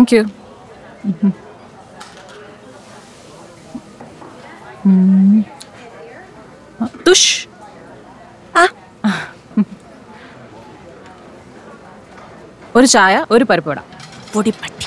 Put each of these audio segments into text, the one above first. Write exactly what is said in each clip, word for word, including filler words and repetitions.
Thank you. തുഷ്. ഒരു ചായ, ഒരു പരിപ്പ് വട. പൊടിപ്പട്ടി.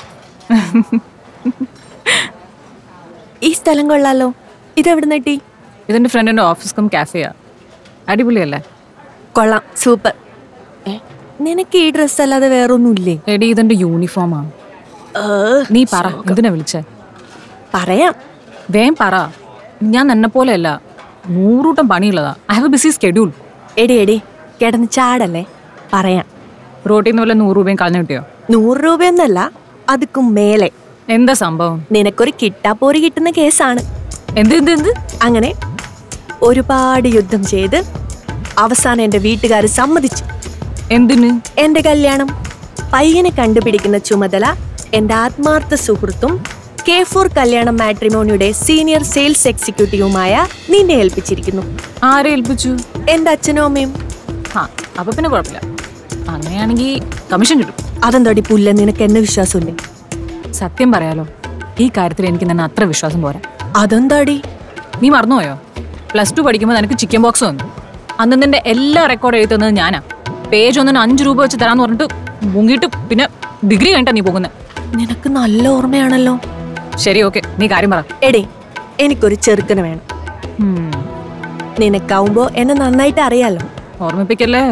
ഈ സ്ഥലം കൊള്ളാലോ. ഇതെവിടെ നിട്ടി? ഇതെന്റെ ഫ്രണ്ടിന്റെ ഓഫീസ് കം കാഫെയാ. അടിപൊളിയല്ലേ? കൊള്ളാം, സൂപ്പർ. നിനക്ക് ഈ ഡ്രസ് അല്ലാതെ വേറൊന്നുമില്ലേ? എടി, ഇതെന്റെ യൂണിഫോമാ. നീ പറ, എന്തിനാ വിളിച്ചേ? പറയാം, വേം പറ. ഞാൻ എന്നെ പോലെയല്ല, നൂറൂട്ടം പണിയുള്ളതാ. I have a busy schedule. എടി എടി കിടന്ന് ചാടല്ലേ, പറയാം. റോട്ടിന്ന് വല്ല നൂറ് രൂപയും കളഞ്ഞു കിട്ടിയോ? നൂറ് രൂപയൊന്നല്ല, അതുക്കും മേലെ. എന്താ സംഭവം? നിനക്കൊരു കിട്ടാപ്പോരി കിട്ടുന്ന കേസാണ്. എന്ത് എന്ത് എന്ത് അങ്ങനെ ഒരുപാട് യുദ്ധം ചെയ്ത് അവസാനം എന്റെ വീട്ടുകാർ സമ്മതിച്ചു. എന്തിന്? എന്റെ കല്യാണം. പയ്യനെ കണ്ടുപിടിക്കുന്ന ചുമതല എന്റെ ആത്മാർത്ഥ സുഹൃത്തും കെ ഫോർ കല്യാണം മാട്രിമോണിയുടെ സീനിയർ സെയിൽസ് എക്സിക്യൂട്ടീവുമായ നിന്നെ ഏൽപ്പിച്ചിരിക്കുന്നു. ആരെ ഏൽപ്പിച്ചു? എന്റെ അച്ഛനും അമ്മയും. ആ, അപ്പൊ പിന്നെ കുഴപ്പമില്ല. അങ്ങനെയാണെങ്കിൽ കമ്മീഷൻ കിട്ടും. അതെന്താടി പുല്ല, നിനക്ക് എന്നെ വിശ്വാസമില്ലേ? സത്യം പറയാലോ, ഈ കാര്യത്തിൽ എനിക്ക് തന്നെ അത്ര വിശ്വാസം പോരാ. അതെന്താടി? നീ മറന്നുപോയോ? പ്ലസ് ടു പഠിക്കുമ്പോൾ നിനക്ക് ചിക്കൻ ബോക്സ് വന്നു. അന്ന് നിന്റെ എല്ലാ റെക്കോർഡ് എഴുതി തന്നത് ഞാനാ. പേജ് ഒന്നിന് അഞ്ചു രൂപ വെച്ച് തരാന്ന് പറഞ്ഞിട്ട് മുങ്ങിയിട്ട് പിന്നെ ഡിഗ്രി കഴിഞ്ഞിട്ടാ നീ പോകുന്നത്. നിനക്ക് നല്ല ഓർമ്മയാണല്ലോ. ശരി, ഓക്കെ, നീ കാര്യം പറ. എടേ, എനിക്കൊരു ചെറുക്കന് വേണം. നിനക്കാവുമ്പോ എന്നെ നന്നായിട്ട് അറിയാലോ. ഓർമ്മിപ്പിക്കല്ലേ.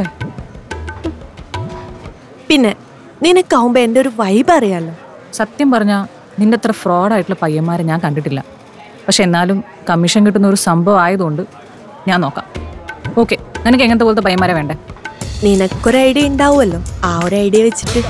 പിന്നെ നിനക്കാവുമ്പോ എന്റെ ഒരു വൈബ് അറിയാലോ. സത്യം പറഞ്ഞാ നിന്റെ അത്ര ഫ്രോഡായിട്ടുള്ള പയ്യന്മാരെ ഞാൻ കണ്ടിട്ടില്ല. പക്ഷെ എന്നാലും കമ്മീഷൻ കിട്ടുന്ന ഒരു സംഭവം ആയതുകൊണ്ട് ഞാൻ നോക്കാം. ഓക്കെ, നിനക്ക് എങ്ങനത്തെ പോലത്തെ പയ്യന്മാരെ വേണ്ടേ? നിനക്കൊരു ഐഡിയ ഉണ്ടാവുമല്ലോ, ആ ഒരു ഐഡിയ വെച്ചിട്ട്.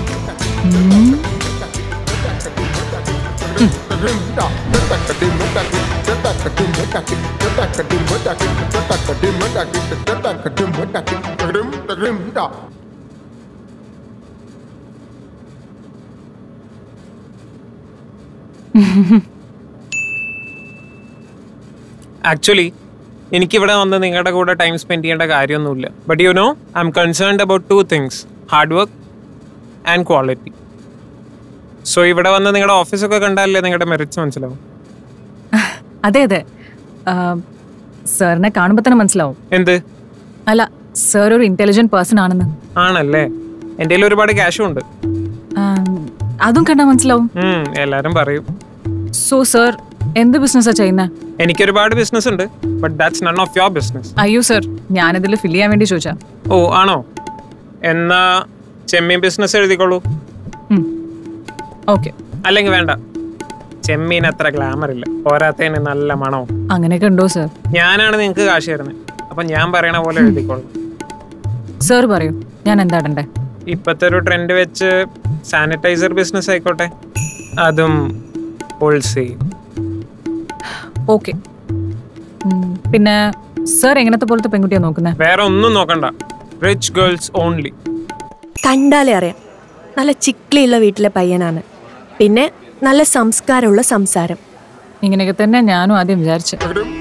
ആക്ച്വലി എനിക്കിവിടെ വന്ന് നിങ്ങളുടെ കൂടെ ടൈം സ്പെൻഡ് ചെയ്യേണ്ട കാര്യമൊന്നുമില്ല. But you know, I am concerned about two things: hard work and quality. So ഇവിടെ വന്ന് നിങ്ങളുടെ ഓഫീസൊക്കെ കണ്ടാലല്ലേ നിങ്ങളുടെ മെറിറ്റ്സ് മനസ്സിലാവും. അതെ അതെ, സാറിനെ കാണുമ്പോൾ തന്നെ മനസ്സിലാവും. എന്ത്? അല്ല, സാർ ഒരു ഇന്റലിജന്റ് പേഴ്സൺ ആണെന്ന്. ആണല്ലേ? എൻ്റെ കയ്യിൽ ഒരുപാട് ക്യാഷും ഉണ്ട്. അതും കണ്ടാൽ മനസ്സിലാവും. എല്ലാരും പറയും. സോ സാർ എന്ത് ബിസിനസ്സാ ചെയ്യുന്നത്? എനിക്കൊരുപാട് ബിസിനസ് ഉണ്ട്, but that's none of your business. അയ്യോ സർ, ഞാനിതിൽ ഫിൽ ചെയ്യാൻ വേണ്ടി ചോദിച്ചാ. ഓ ആണോ? എന്നാ ചെമ്മീൻ ബിസിനസ് എഴുതിക്കോളൂ. ഓക്കെ. അല്ലെങ്കിൽ വേണ്ട, ചെമ്മീൻ അത്ര ഗ്ലാമർ ഇല്ല, പോരാത്തതിന് നല്ല മണവും. അങ്ങനെയൊക്കെ ഉണ്ടോ സർ? ഞാനാണ് നിങ്ങൾക്ക് കാശ് തരുന്നത്, അപ്പൊ ഞാൻ പറയണ പോലെ എഴുതിക്കോളൂ. സർ പറയൂ, ഞാൻ എന്താ ഇടണ്ടേ? ഇപ്പത്തെ ഒരു ട്രെൻഡ് വെച്ച് സാനിറ്റൈസർ ബിസിനസ് ആയിക്കോട്ടെ, അതും ഹോൾസെയിൽ. ഓക്കെ. പിന്നെ സർ എങ്ങനത്തെ പോലത്തെ പെൺകുട്ടിയാ നോക്കുന്നത്? വേറെ ഒന്നും നോക്കണ്ട, റിച്ച് ഗേൾസ് ഓൺലി. കണ്ടാലേ അറിയാം, നല്ല ചിക്ലിയുള്ള വീട്ടിലെ പയ്യനാണ്. പിന്നെ നല്ല സംസ്കാരമുള്ള സംസാരം. ഇങ്ങനെയൊക്കെ തന്നെ ഞാനും ആദ്യം വിചാരിച്ചു.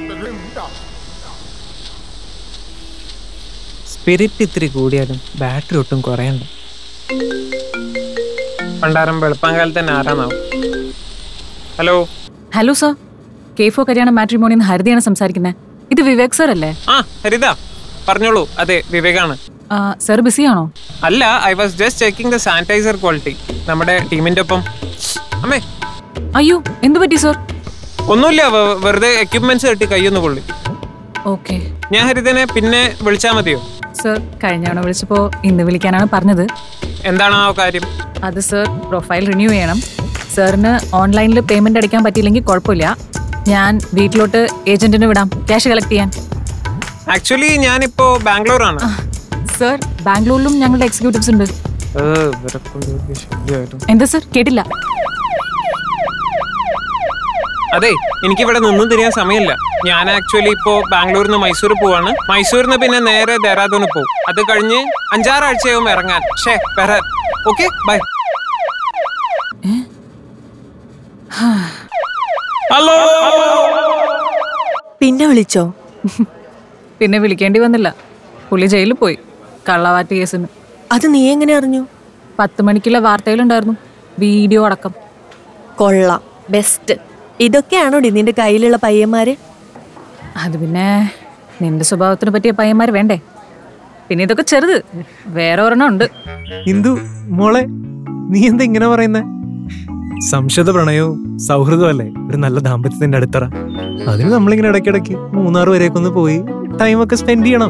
സ്പിരിറ്റ് ഇത്തിരി കൂടിയാലും ബാറ്ററി ഒട്ടും കുറയണ്ട. പണ്ടാരം വെളുപ്പം കാലത്ത് തന്നെ ആരാന്നാവും. Hello hello sir, K for Kalyanam മാട്രിമോണിയിൽ നിന്ന് ഹരിതയാണ് സംസാരിക്കുന്നത്. ഇത് വിവേക് സർ അല്ലേ? ആ ഹരിത, പറഞ്ഞോളൂ. അതെ, വിവേകാണ്. സർ ബിസിയാണോ? അല്ല, I was just checking the sanitiser quality നമ്മുടെ ടീമിന്റെ ഒപ്പം. അമ്മേ, അയ്യോ എന്തു പറ്റി സർ? ഒന്നുമില്ല, വെറുതെ എക്യുപ്മെന്റ്സ് കെട്ടി കയ്യൊന്ന് പൊള്ളി. ഓക്കെ. ഞാൻ ഹരിതനെ പിന്നെ വിളിച്ചാൽ മതിയോ? സർ കഴിഞ്ഞ തവണ വിളിച്ചപ്പോ ഇന്ന് വിളിക്കാനാണ് പറഞ്ഞത്. എന്താണ് ആ കാര്യം? അത് സർ പ്രൊഫൈൽ റിന്യൂ ചെയ്യണം. സാറിന് ഓൺലൈനിൽ പേയ്മെന്റ് അടിക്കാൻ പറ്റിയില്ലെങ്കിൽ കുഴപ്പമില്ല, ഞാൻ വീട്ടിലോട്ട് ഏജന്റിന് വിടാം ക്യാഷ് കളക്ട് ചെയ്യാൻ. ആക്ച്വലി ഞാനിപ്പോ ബാംഗ്ലൂരാണ്. സർ ബാംഗ്ലൂരിലും ഞങ്ങളുടെ എക്സിക്യൂട്ടീവ്സ് ഉണ്ട്. എന്താ സർ കേട്ടില്ല? അതെ, എനിക്കിവിടെ നിന്നും തിരിയാൻ സമയമില്ല. ഞാൻ ആക്ച്വലി ഇപ്പോ ബാംഗ്ലൂരിൽ നിന്ന് മൈസൂർ പോവാണ്. മൈസൂരിൽ നിന്ന് പിന്നെ നേരെ ദെഹ്റാദൂന് പോകും. അത് കഴിഞ്ഞ് അഞ്ചാറാഴ്ചയാവും ഇറങ്ങാൻ. ഷേ വരാൻ. Okay, bye. ഹലോ. പിന്നെ വിളിച്ചോ? പിന്നെ വിളിക്കേണ്ടി വന്നില്ല, പുള്ളി ജയിലിൽ പോയി കള്ളവാറ്റ് കേസിന്. അത് നീ എങ്ങനെ അറിഞ്ഞു? പത്ത് മണിക്കുള്ള വാർത്തയിലുണ്ടായിരുന്നു. വീഡിയോ അടക്കം. കൊള്ളാം, ബെസ്റ്റ്. ഇതൊക്കെയാണോ നിന്റെ കയ്യിലുള്ള പയ്യന്മാര്? അത് പിന്നെ നിന്റെ സ്വഭാവത്തിന് പറ്റിയ പയ്യന്മാർ വേണ്ടേ? പിന്നെ ഇതൊക്കെ ചെറുത്, വേറെ ഒരെണ്ണം ഉണ്ട്. ഇന്ദു മോളെ, നീ എന്താ ഇങ്ങനെ പറയുന്നേ? സംശുദ്ധ പ്രണയവും സൗഹൃദവും അല്ലേ ഒരു നല്ല ദാമ്പത്യത്തിന്റെ അടിത്തറ. അതിന് നമ്മളിങ്ങനെ ഇടയ്ക്കിടയ്ക്ക് മൂന്നാറ് വരെയൊക്കെ ഒന്ന് പോയി ടൈമൊക്കെ സ്പെൻഡ് ചെയ്യണം.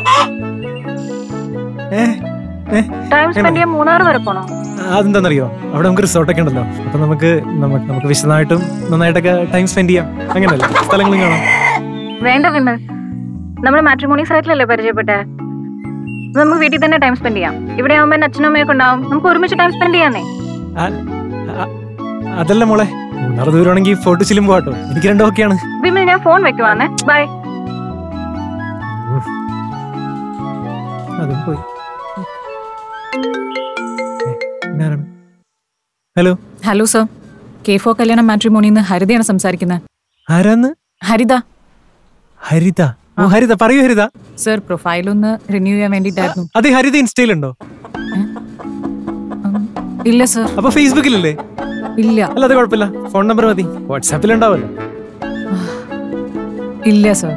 അതെന്താന്നറിയോ, അവിടെ നമുക്ക് റിസോർട്ടൊക്കെ ഉണ്ടല്ലോ. അപ്പൊ നമുക്ക് നമുക്ക് നമുക്ക് വിശദമായിട്ടും നന്നായിട്ടൊക്കെ ടൈം സ്പെൻഡ് ചെയ്യാം. അങ്ങനെയല്ലേ, സ്ഥലങ്ങളും കാണാം. വേണ്ട വിമൽ, നമ്മൾ മാട്രിമോണി സൈറ്റിലല്ലേ പരിചയപ്പെട്ടെ. നമുക്ക് വീട്ടിൽ തന്നെ ടൈം സ്പെൻഡ് ചെയ്യാം. ഇവിടെ ആവുമ്പോ എന്റെ അച്ഛനും അമ്മയൊക്കെ ഉണ്ടാവും, നമുക്ക് ഒരുമിച്ച് ടൈം സ്പെൻഡ് ചെയ്യാന്നേ. അതല്ല മോളെ, മൂന്നാറ് ദൂരമാണെങ്കിൽ ഫോട്ടോ ചിലും പോട്ടോ. എനിക്ക് രണ്ടും ഒക്കെയാണ്. വിമൽ, ഞാൻ ഫോൺ വെക്കുവാന്നേ. ബൈ. അതും പോയി. Hello hello sir, K for Kalyanam മാട്രിമോണിന്ന് ഹരിതയാണ് സംസാരിക്കുന്നത്. ആരാന്ന്? ഹരിത. ഹരിത? ഓ ഹരിത, പറയൂ ഹരിത. സർ, പ്രൊഫൈൽ ഒന്ന് റിന്യൂ ചെയ്യാൻ വേണ്ടിട്ടായിരുന്നു. അതെ, ഹരിത ഇൻസ്റ്റയിലുണ്ടോ? ഇല്ല സർ. അപ്പൊ ഫേസ്ബുക്കിലല്ലേ? ഇല്ല. അല്ല അത് കുഴപ്പമില്ല, ഫോൺ നമ്പർ മതി. വാട്സാപ്പിലുണ്ടാവല്ലോ. ഇല്ല സർ.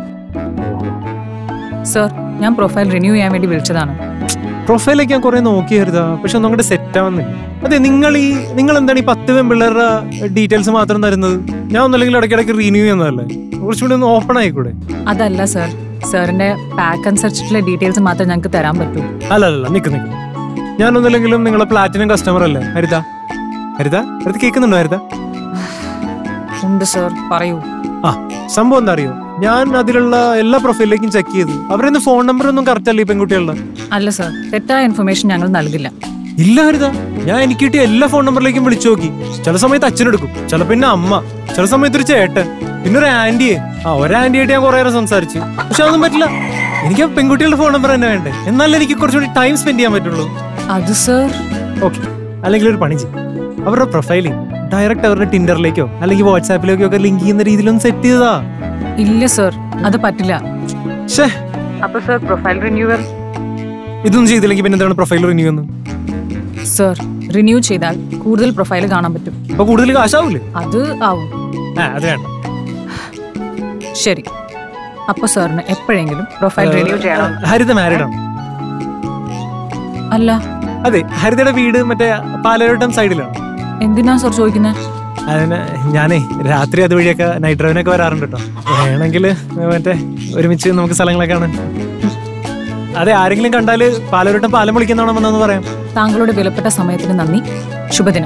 സർ, ഞാൻ പ്രൊഫൈൽ റിന്യൂ ചെയ്യാൻ വേണ്ടി വിളിച്ചതാണ്. പ്രൊഫൈലൊക്കെ ഞാൻ കുറെ നോക്കി ഹരിത, പക്ഷെ ഒന്നും കൂടെ സെറ്റ് ആവുന്നില്ല. അതെ, നിങ്ങൾ ഈ നിങ്ങൾ എന്താണ് ഈ പത്ത് പെൺപിള്ളേരുടെ ഡീറ്റെയിൽസ് മാത്രം തരുന്നത്? ഞാൻ ഒന്നല്ലെങ്കിൽ ഇടയ്ക്കിടയ്ക്ക് റിന്യൂ ചെയ്യുന്നതല്ലേ, കുറച്ചുകൂടി ഒന്ന് ഓപ്പൺ ആയിക്കൂടെ? അതല്ല സർ, സാറിന്റെ പാക്ക് അനുസരിച്ചിട്ടുള്ള ഡീറ്റെയിൽസ് മാത്രമേ ഞങ്ങൾക്ക് തരാൻ പറ്റൂ. അല്ല അല്ല നിക്ക് നിക്ക് ഞാനൊന്നില്ലെങ്കിലും നിങ്ങളെ പ്ലാറ്റിനം കസ്റ്റമർ അല്ലേ ഹരിത? ഹരിത ഹരിത കേൾക്കുന്നുണ്ടോ ഹരിത? ഉണ്ട് സർ, പറയൂ. ആ സംഭവം എന്താ അറിയോ, ഞാൻ അതിലുള്ള എല്ലാ പ്രൊഫൈലിലേക്കും ചെക്ക് ചെയ്തു. അവരൊന്നും ഫോൺ നമ്പർ ഒന്നും കറക്റ്റ് അല്ല ഈ പെൺകുട്ടികളുടെ. അല്ല സർ, തെറ്റായ ഇൻഫർമേഷൻ ഞങ്ങൾ നൽകില്ല. ഇല്ല ഹരിത, ഞാൻ എനിക്ക് കിട്ടിയ എല്ലാ ഫോൺ നമ്പറിലേക്കും വിളിച്ചു നോക്കി. ചില സമയത്ത് അച്ഛനെടുക്കും, ചില പിന്നെ അമ്മ, ചില സമയത്ത് ഒരു ചേട്ടൻ, പിന്നെ ഒരു ആന്റിയെ. ആ ഒരു ആന്റിയായിട്ട് ഞാൻ കുറെ നേരം സംസാരിച്ചു, പക്ഷെ അതൊന്നും പറ്റില്ല. എനിക്ക് പെൺകുട്ടികളുടെ ഫോൺ നമ്പർ തന്നെ വേണ്ടേ, എന്നാലും എനിക്ക് കുറച്ചുകൂടി ടൈം സ്പെൻഡ് ചെയ്യാൻ പറ്റുള്ളൂ. അത് സർ ഓക്കെ, അല്ലെങ്കിൽ ഒരു പണി ചെയ്യും, അവരുടെ പ്രൊഫൈലിൽ ഡയറക്റ്റ് അവരുടെ ടിൻഡറിലേക്കോ അല്ലെങ്കിൽ വാട്സാപ്പിലേക്കോ ഒക്കെ ലിങ്ക് ചെയ്യുന്ന രീതിയിലൊന്നും സെറ്റ് ചെയ്തതാ. ഇല്ല സർ, അത് പറ്റില്ല. അപ്പൊ സർ പ്രൊഫൈൽ റിന്യൂവൽ ഇതൊന്നും ചെയ്തില്ലെങ്കിൽ പിന്നെ എന്താണ് പ്രൊഫൈൽ റിന്യൂ എന്ന്? സർ, റിന്യൂ ചെയ്താൽ കൂടുതൽ പ്രൊഫൈൽ കാണാൻ പറ്റും. അപ്പൊ കൂടുതൽ കാശാവൂലേ? അത് ആവും. അത് വേണ്ട. ശരി, അപ്പൊ സാറിന് എപ്പോഴെങ്കിലും പ്രൊഫൈൽ റിന്യൂ ചെയ്യണം. ഹരിത മാരീഡ് ആണ്? അല്ല. അതെ, ഹരിതയുടെ വീട് മറ്റേ പാലാരോട്ടം സൈഡിലാണ്. എന്തിനാ സർ ചോദിക്കുന്നത്? അതിന് ഞാനേ രാത്രി അതുവഴിയൊക്കെ നൈറ്റ് ഡ്രൈവിനൊക്കെ വരാറുണ്ട് കേട്ടോ. വേണമെങ്കിൽ മറ്റേ ഒരുമിച്ച് നമുക്ക് സ്ഥലങ്ങളൊക്കെ കാണാൻ. അതെ, ആരെങ്കിലും കണ്ടാല് പാലാരോട്ടം പാലം വിളിക്കുന്നതാണോ വന്നെന്ന് പറയാം. താങ്കളുടെ വിലപ്പെട്ട സമയത്തിന് നന്ദി. ശുഭദിനം.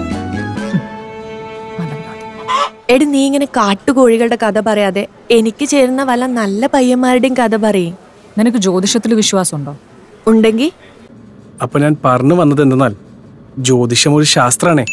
എടി, നീ ഇങ്ങനെ കാട്ടുകോഴികളുടെ കഥ പറയാതെ എനിക്ക് ചേരുന്ന വല്ല നല്ല പയ്യന്മാരുടെയും കഥ പറയും. നിനക്ക് ജ്യോതിഷത്തിൽ വിശ്വാസമുണ്ടോ? ഉണ്ടെങ്കിൽ അപ്പൊ ഞാൻ പറഞ്ഞു വന്നത് എന്തെന്നാൽ, ജ്യോതിഷം ഒരു ശാസ്ത്രാണേ.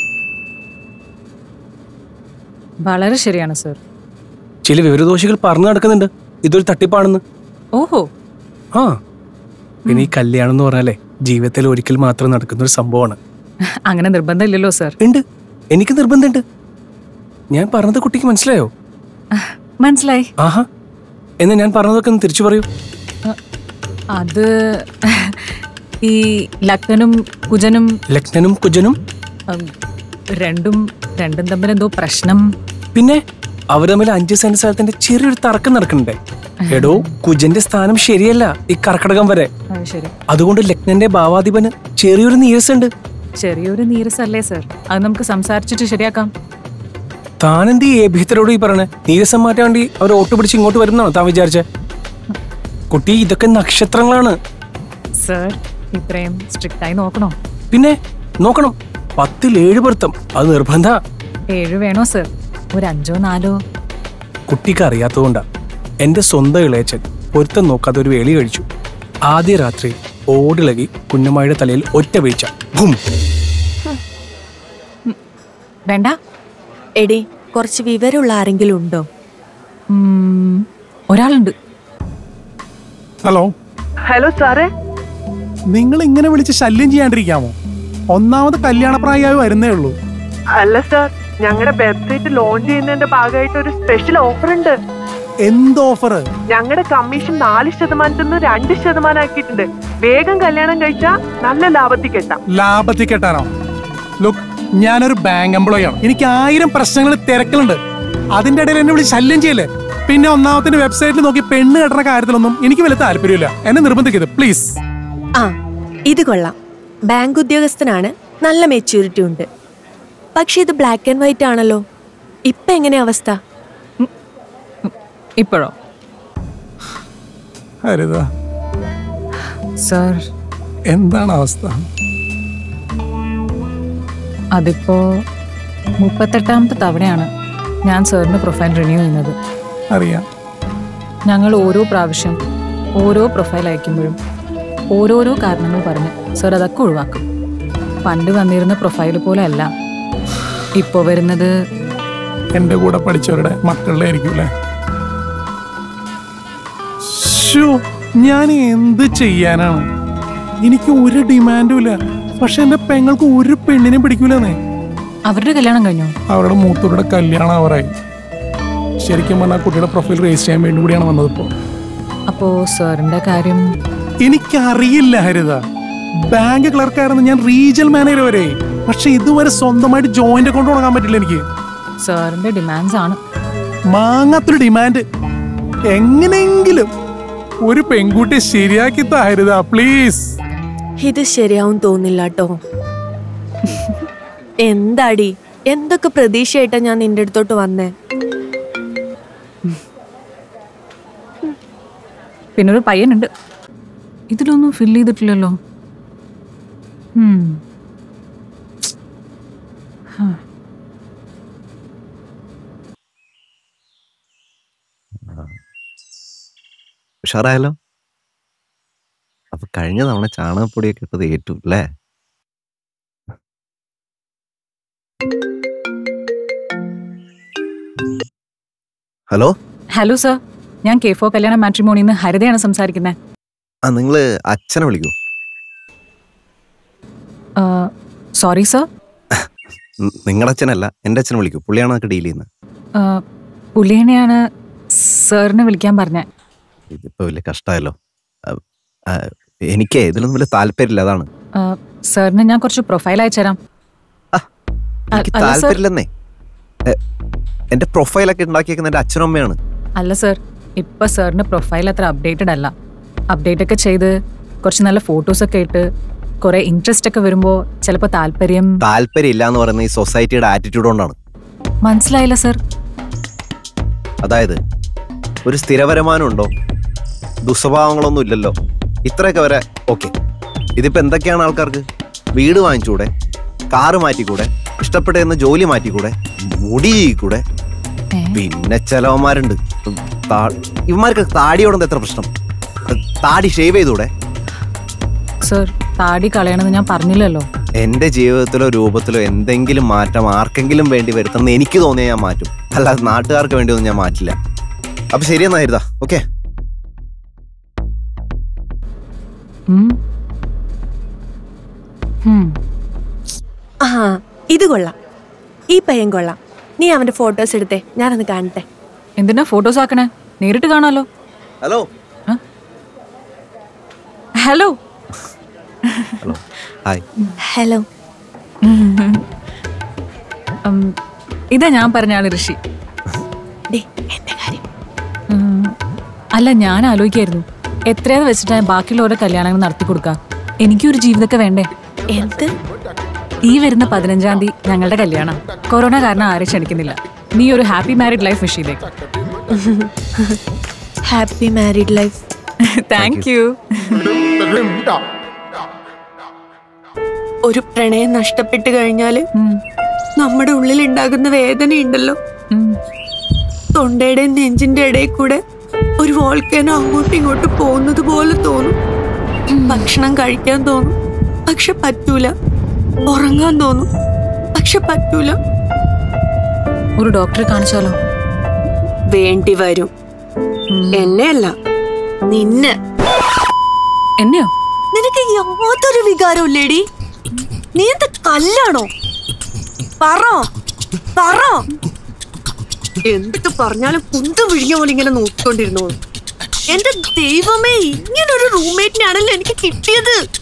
വളരെ ശരിയാണ് സർ. ചില വിവരദോഷികൾ പറഞ്ഞു നടക്കുന്നുണ്ട് ഇതൊരു തട്ടിപ്പാണെന്ന്. ഓഹോ. ആ പിന്നെ ഈ കല്യാണം എന്ന് പറഞ്ഞാലേ ജീവിതത്തിൽ ഒരിക്കൽ മാത്രം നടക്കുന്ന ഒരു സംഭവമാണ്. അങ്ങനെ നിർബന്ധമില്ലല്ലോ സർ. ഉണ്ട്, എനിക്ക് നിർബന്ധമുണ്ട്. ഞാൻ പറഞ്ഞത് കുട്ടിക്ക് മനസ്സിലായോ? മനസ്സിലായി. ആഹാ, എന്നാ ഞാൻ പറഞ്ഞതൊക്കെ ഒന്ന് തിരിച്ചു പറയൂ. അത് ഈ ലഗ്നനും കുജനും ലഗ്നനും കുജനും രണ്ടും രണ്ടും തമ്മിൽ എന്തോ പ്രശ്നം. പിന്നെ അവർ തമ്മിൽ അഞ്ച് സെന്റ് സ്ഥലത്തിന്റെ ചെറിയൊരു തർക്കം നടക്കണ്ടേ. എടോ, കുജന്റെ സ്ഥാനം ശരിയല്ല ഈ കർക്കടകം വരെ. അതുകൊണ്ട് ലഗ്നന്റെ ഭാവാധിപന് ചെറിയൊരു നീരസുണ്ട്. ചെറിയൊരു നീരസല്ലേ സർ? അത് നമുക്ക് സംസാരിച്ചിട്ട് ശരിയാക്കാം. താനെന്ത് ഈ ഏഭ്യത്തരോട് ഈ പറയണേ? നീരസം മാറ്റാൻ വേണ്ടി അവർ ഓട്ട് പിടിച്ച് ഇങ്ങോട്ട് വരുന്നതാണോ താൻ വിചാരിച്ചേ? കുട്ടി, ഇതൊക്കെ നക്ഷത്രങ്ങളാണ്. സർ, ഇത്രയും സ്ട്രിക്റ്റ് ആയി നോക്കണോ? പിന്നെ നോക്കണം. പത്തിൽ ഏഴ് പൊരുത്തം, അത് നിർബന്ധ. ഏഴ് വേണോ സർ? ഒരു അഞ്ചോ നാലോ? കുട്ടിക്ക് അറിയാത്തതുകൊണ്ടാ. എന്റെ സ്വന്തം ഇളയച്ചൻ പൊരുത്തം നോക്കാതെ ഒരു വേളി കഴിച്ചു. ആദ്യ രാത്രി ഓടിളകി കുഞ്ഞമ്മയുടെ തലയിൽ ഒറ്റ വീഴ്ച. വേണ്ട. എടി, കുറച്ച് വിവരമുള്ള ആരെങ്കിലും ഉണ്ടോ? ഒരാളുണ്ട്. ഹലോ. ഹലോ സാറേ, നിങ്ങൾ ഇങ്ങനെ വിളിച്ച് ശല്യം ചെയ്യാണ്ടിരിക്കാമോ? ഒന്നാമത് കല്യാണപ്രായമായി വരുന്നേ ഉള്ളൂ. അല്ല സാർ, ഞങ്ങളുടെ വെബ്സൈറ്റ് ലോഞ്ച് ചെയ്യുന്നതിന്റെ ഭാഗമായിട്ട് ഒരു സ്പെഷ്യൽ ഓഫർ ഉണ്ട്. എന്ത് ഓഫർ? ഞങ്ങളുടെ കമ്മീഷൻ നാല് ശതമാനത്തിൽ നിന്ന് രണ്ട് ശതമാനം ആക്കിയിട്ടുണ്ട്. വേഗം കല്യാണം കഴിച്ചാൽ നല്ല ലാഭത്തിൽ കെട്ടാം. ലാഭത്തിൽ കെട്ടാനോ? ലുക്ക്, ഞാനൊരു ബാങ്ക് എംപ്ലോയി ആണ്. എനിക്ക് ആയിരം പ്രശ്നങ്ങൾ തിരക്കലുണ്ട്. അതിന്റെ ഇടയിൽ എന്നെ വിളിച്ച് ശല്യം ചെയ്യല്ലേ. പിന്നെ ഒന്നാമത്തിന്റെ വെബ്സൈറ്റിൽ നോക്കി പെണ്ണ് കെട്ടുന്ന കാര്യത്തിലൊന്നും എനിക്ക് വലിയ താല്പര്യമില്ല. എന്നെ നിർബന്ധിക്കരുത് പ്ലീസ്. ആ ഇത് കൊള്ളാം. ബാങ്ക് ഉദ്യോഗസ്ഥനാണ്, നല്ല മെച്യൂരിറ്റി ഉണ്ട്. പക്ഷെ ഇത് ബ്ലാക്ക് ആൻഡ് വൈറ്റ് ആണല്ലോ. ഇപ്പൊ എങ്ങനെയാ അവസ്ഥ? ഇപ്പോഴോ? ഹരിത സർ, എന്താണ് അവസ്ഥ? അതിപ്പോ മുപ്പത്തെട്ടാമത്തെ തവണയാണ് ഞാൻ സാറിന്റെ പ്രൊഫൈൽ റിന്യൂ ചെയ്യുന്നത്. അറിയാം. ഞങ്ങൾ ഓരോ പ്രാവശ്യം ഓരോ പ്രൊഫൈൽ അയക്കുമ്പോഴും ഓരോരോ കാരണങ്ങൾ പറഞ്ഞ് സാർ അതൊക്കെ ഒഴിവാക്കും. പണ്ട് വന്നിരുന്ന പ്രൊഫൈൽ പോലെ അല്ല ഇപ്പോ വരുന്നത്. എന്റെ കൂടെ പഠിച്ചവരുടെ മക്കളുടെ ആയിരിക്കും അല്ലേ? ഞാൻ എന്ത് ചെയ്യാനാണ്? എനിക്ക് ഒരു ഡിമാൻഡും ഇല്ല. പക്ഷെ എന്റെ പെങ്ങൾക്ക് ഒരു പെണ്ണിനെ പിടിക്കൂലെന്നേ. അവരുടെ കല്യാണം കഴിഞ്ഞോ? അവരുടെ മൂത്തവരുടെ കല്യാണം അവരായി. ശരിക്കും പറഞ്ഞാൽ കുട്ടിയുടെ പ്രൊഫൈൽ രജിസ്റ്റർ ചെയ്യാൻ വേണ്ടി കൂടിയാണ് വന്നത് ഇപ്പോ. അപ്പോ സാറിന്റെ കാര്യം എനിക്കറിയില്ല ഹരിത. ബാങ്ക് ക്ലർക്കായിരുന്നു ഞാൻ, റീജിയണൽ മാനേജർ വരെ. പക്ഷെ ഇതുവരെ സ്വന്തമായിട്ട് ജോയിന്റ് അക്കൗണ്ട് തുടങ്ങാൻ പറ്റില്ല എനിക്ക്. സാറിന്റെ ഡിമാൻഡ്സ് ആണ്. മാങ്ങാത്തൊരു ഡിമാൻഡ്. എങ്ങനെയെങ്കിലും ഒരു പെൺകുട്ടി ശരിയാക്കി താ ഹരിത പ്ലീസ്. ഇത് ശരിയാവും തോന്നില്ല കേട്ടോ. എന്താടി, എന്തൊക്കെ പ്രതീക്ഷയായിട്ടാ ഞാൻ നിന്റെ അടുത്തോട്ട് വന്നേ. പിന്നൊരു പയ്യനുണ്ട്, ഇതിലൊന്നും ഫിൽ ചെയ്തിട്ടില്ലല്ലോ. ഉഷാറായല്ലോ. അപ്പൊ കഴിഞ്ഞ തവണ ചാണകപ്പൊടിയൊക്കെ ഇട്ടത് ഏറ്റു അല്ലേ? ഹലോ ഹലോ സർ, ഞാൻ കെ ഫോർ കല്യാണ മാട്രിമോണിന്ന് ഹരിതയാണ് സംസാരിക്കുന്നത്. ആ നിങ്ങള് അച്ഛനെ വിളിക്കൂ. Sorry sir. നിങ്ങളുടെ അച്ഛനല്ല, എൻ്റെ അച്ഛനെ വിളിക്കൂ. പുള്ളിയാണ് അതൊക്കെ ഡീൽ ചെയ്യുന്നത്. പുള്ളിയെയാണ് സാറിനെ വിളിക്കാൻ പറഞ്ഞ. ഇതിപ്പോ വലിയ കഷ്ടമായല്ലോ. എനിക്ക് ഇതിലൊന്നും വലിയ താല്പര്യമില്ല, അതാണ്. സാറിന് ഞാൻ കുറച്ച് പ്രൊഫൈൽ അയച്ചുതരാം. എനിക്ക് താല്പര്യമില്ലെന്നേ. എന്റെ പ്രൊഫൈലൊക്കെ ഉണ്ടാക്കിയേക്കുന്ന എന്റെ അച്ഛനും അമ്മയാണ്. അല്ല സർ, ഇപ്പൊ സാറിന്റെ പ്രൊഫൈൽ അത്ര അപ്ഡേറ്റഡ് അല്ല. അപ്ഡേറ്റ് ഒക്കെ ചെയ്ത് കുറച്ച് നല്ല ഫോട്ടോസ് ഒക്കെ ഇട്ട് കുറെ ഇൻട്രസ്റ്റ് ഒക്കെ വരുമ്പോ ചിലപ്പോ താല്പര്യം താല്പര്യം ഇല്ല എന്ന് പറയുന്ന ഈ സൊസൈറ്റിയുടെ ആറ്റിറ്റ്യൂഡ് കൊണ്ടാണ്. മനസ്സിലായില്ല സർ. അതായത് ഒരു സ്ഥിര വരുമാനം ഉണ്ടോ, ദുസ്വഭാവങ്ങളൊന്നും ഇല്ലല്ലോ, ഇത്രയൊക്കെ വരെ ഓക്കെ. ഇതിപ്പോ എന്തൊക്കെയാണ് ആൾക്കാർക്ക്? വീട് വാങ്ങിച്ചൂടെ, കാറ് മാറ്റിക്കൂടെ, ഇഷ്ടപ്പെട്ടെന്ന് ജോലി മാറ്റിക്കൂടെ, മുടി കൂടെ, പിന്നെ ചിലവന്മാരുണ്ട് ഇവന്മാർക്ക് താടിയോടെന്താ എത്ര പ്രശ്നം? താടി ഷേവ് ചെയ്തൂടെ? സർ, താടി കളയണമെന്ന് ഞാൻ പറഞ്ഞില്ലല്ലോ. എന്റെ ജീവിതത്തിലോ രൂപത്തിലോ എന്തെങ്കിലും മാറ്റം ആർക്കെങ്കിലും വേണ്ടി വരുത്തണമെന്ന് എനിക്ക് തോന്നിയാൽ ഞാൻ മാറ്റും, അല്ലാതെ നാട്ടുകാർക്ക് വേണ്ടിയൊന്നും ഞാൻ മാറ്റില്ല. അപ്പൊ ശരിയെന്നായിരുന്നാ, ഓക്കെ? ആ ഇത് കൊള്ളാം, ഈ പയ്യൻ കൊള്ളാം. നീ അവന്റെ ഫോട്ടോസ് എടുത്തേ, ഞാനൊന്ന് കാണട്ടെ. എന്തിനാ ഫോട്ടോസ് ആക്കണേ? നേരിട്ട് കാണാലോ. Hello hello hello hi. Hello. ഇതാ ഞാൻ പറഞ്ഞ ആള് ഋഷി. അല്ല, ഞാൻ ആലോചിക്കായിരുന്നു എത്രയാന്ന് വെച്ചിട്ടാണ് ബാക്കിയുള്ളവരുടെ കല്യാണങ്ങൾ നടത്തി കൊടുക്കാം. എനിക്കൊരു ജീവിതമൊക്കെ വേണ്ടേ? എന്ത്? ഈ വരുന്ന പതിനഞ്ചാം തീയതി ഞങ്ങളുടെ കല്യാണം. കൊറോണ കാരണം ആരെ ക്ഷണിക്കുന്നില്ല. നീ ഒരു ഹാപ്പി മാരീഡ് ലൈഫ് വിഷ് ചെയ്തേ. Happy married life. Thank you. ഒരു പ്രണയം നഷ്ടപ്പെട്ടു കഴിഞ്ഞാല് നമ്മുടെ ഉള്ളിൽ ഉണ്ടാകുന്ന വേദനയുണ്ടല്ലോ, തൊണ്ടയുടെയും നെഞ്ചിന്റെ ഇടയിൽ കൂടെ ഒരു വോൾക്കാനോ അങ്ങോട്ടും ഇങ്ങോട്ടും പോകുന്നത് പോലെ തോന്നും. ഭക്ഷണം കഴിക്കാൻ തോന്നും, പക്ഷെ പറ്റൂല. ഉറങ്ങാൻ തോന്നും, പക്ഷെ പറ്റൂല. ഒരു ഡോക്ടറെ കാണിച്ചാലോ? വേണ്ടി വരും. എന്നെയല്ല, നിന്നെ. എന്നെയോ? നിനക്ക് യാതൊരു വികാരവും ഇല്ലേടി? നീ എന്താ കല്ലാണോ? പറ പറ. എന്തൊക്കെ പറഞ്ഞാലും കുന്ത് വിഴിഞ്ഞ പോലെ ഇങ്ങനെ നോക്കിക്കൊണ്ടിരുന്നോളൂ. എന്റെ ദൈവമേ, ഇങ്ങനൊരു റൂംമേറ്റിനാണല്ലോ എനിക്ക് കിട്ടിയത്.